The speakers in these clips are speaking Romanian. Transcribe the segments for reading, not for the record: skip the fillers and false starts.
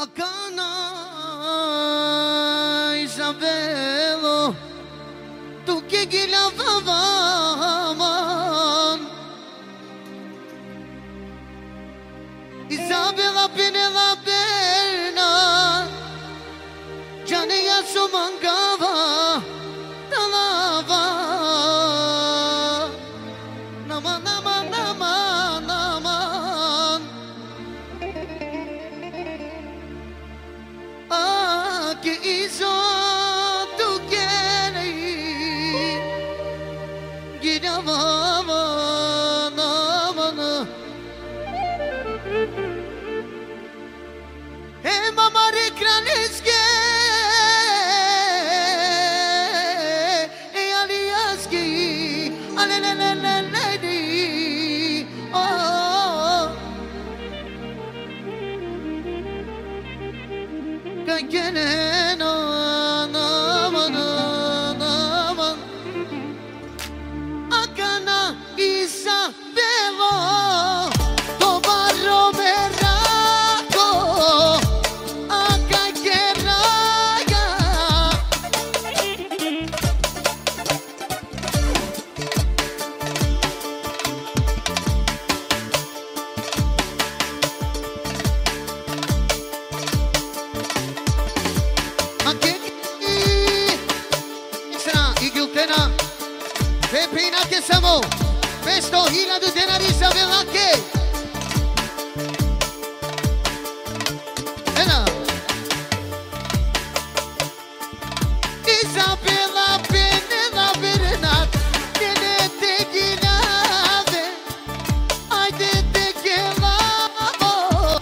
Acana Isabelo, tu que guilhavaman Isabela Penela Berna Jania Sumangava Talava Naman naman naman naman Que iso tu queres Guilhava naman Mamari kraliske aliaski aleleleledi oh kankenena naman naman akana Isabelo Pepina che siamo, questo hila du denari Isabela che Ena Isabela Penela Berenat Nene te ginave Ai te gelavo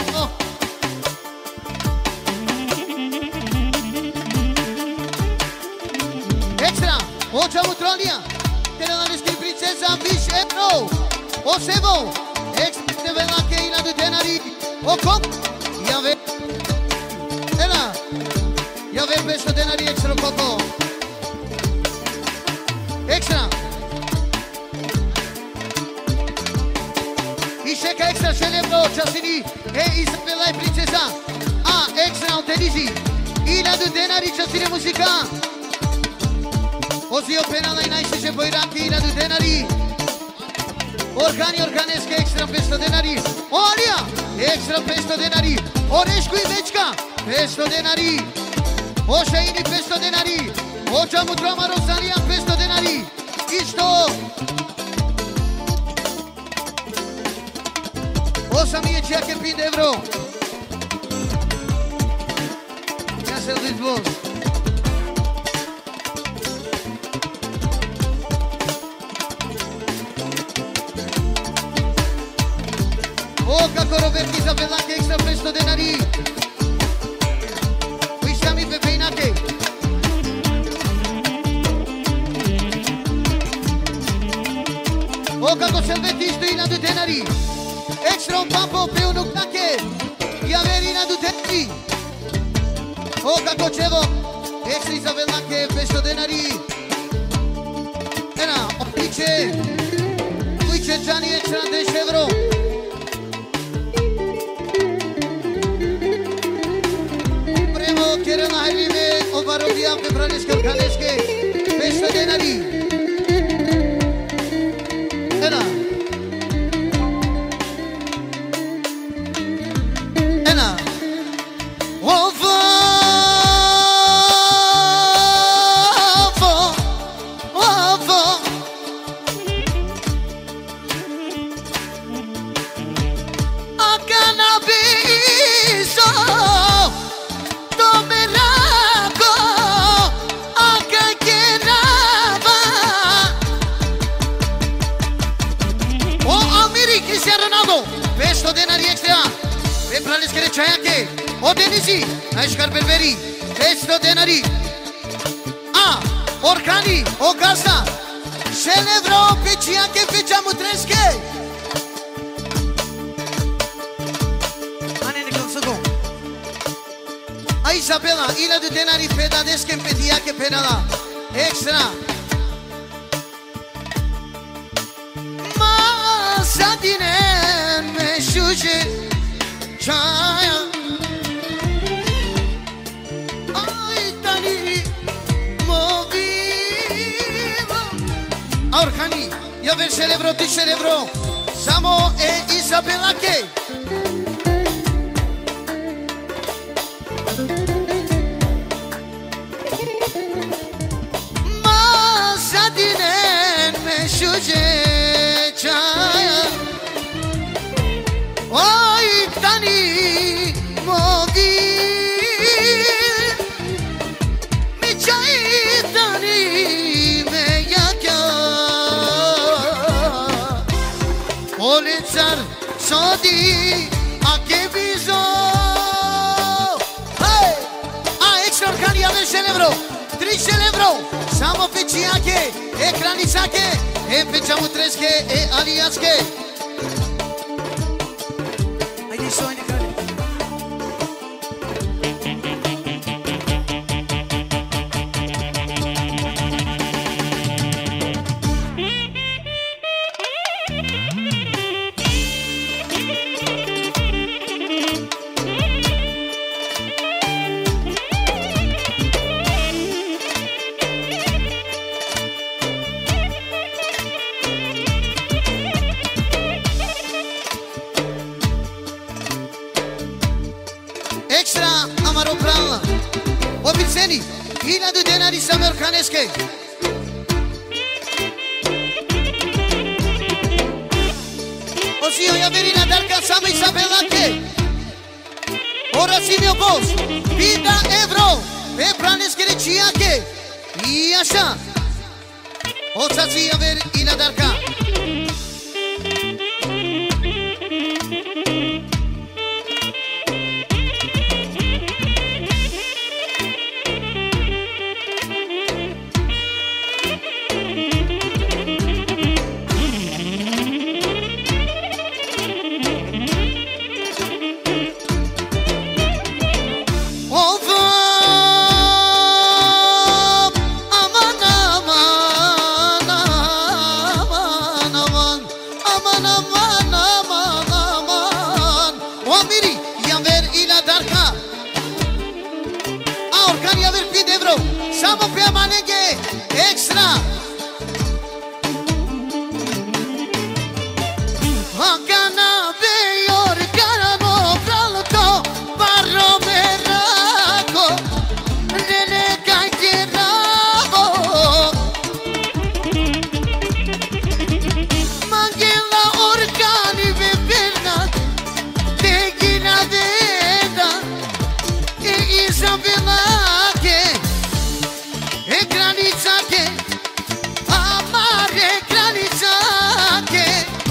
Extra, ocha mutronia Teranski princesa Michelo O sebo Ex de vela que ina de denari O cop Yave Ela Yave peso denari extra coco Extra Isheka extra celebro Chasini E Isabela e princesa Ah extra un tenisi Ina de denari Chasini musica Ozio penala inaise se poirantina du denari Organiske extra pesto denari Oria extra pesto denari Orescu Ivečka pesto denari Oșaini pesto denari Ocha Mutrama Rosalia pesto denari Isto Osa mie ceea che pinde evro Ia să-l dezvolt O kako Roberti Isabela che extra presto denari Uistami pe peinate O kako Selvetisto ina du denari Extra un papo pe un uctache Iaver ina du denari O kako Cevo Extra Isabela che presto denari Era Opice Uice Gianni extra de Chevro Quiero la hailime o parodia pe praneske orkaneske pesto denari Ena Ena Ovo Ovo A cannabiso Pesto denari extra Pe pranes care ceaiache O denisi Așcar berberi Pesto denari A Orcani O gazda Celebro pe ceaiache pe ceamutresche Anene cum să go A Isabela Ila de denari pe dadesche pe diache pe nala Extra Sadine me şuje çaya Orhani, ia ver celebro, ti celebro. Samo e Isabela che. Ma sadinen me şuje çaya. Oy tani mogi. Mi çay tani me yakya. Olențar sodi a che viso. Hey! A extra Orhani ave celebro. Tri celebro. Samo feciake, e cranițake, e feceamu tresche, e aliasche. Haide să o necale. Extra amaro prala. Obițeni, ila de denari să mercanesche. O si io verina dar casama Isabela che. Ora si mio boss, vida evro, e pranesche recia che. I așa. O să ți aver ila dar ca. Samo permanente extra. Hakana beyor karano pralto barro merako nene kajiravo Mangela Orhani beberna tegina veda e Isabela granițake, amare granițake.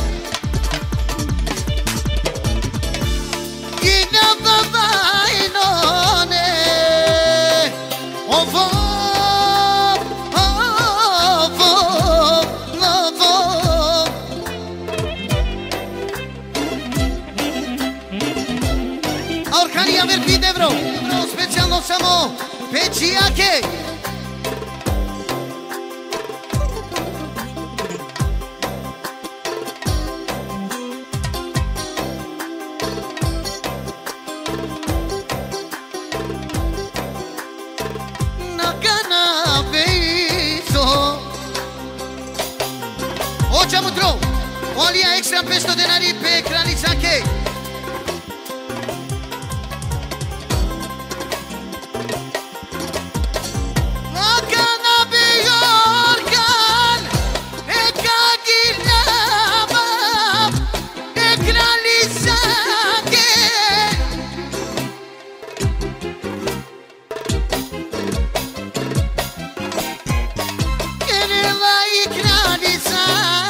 Ina baba inone, ovo, ovo, ovo. Orhani aver pide bro, specijalno samo pečijake. Olia extra pesto denari pe cranițake. Akana beyorgan e kagirama e cranițake. Kenela i cranița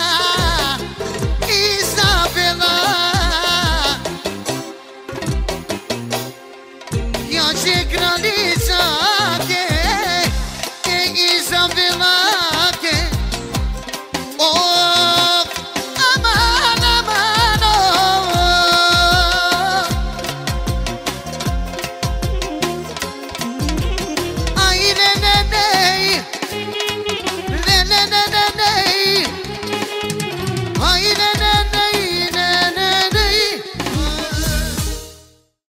Isabela. Ce grande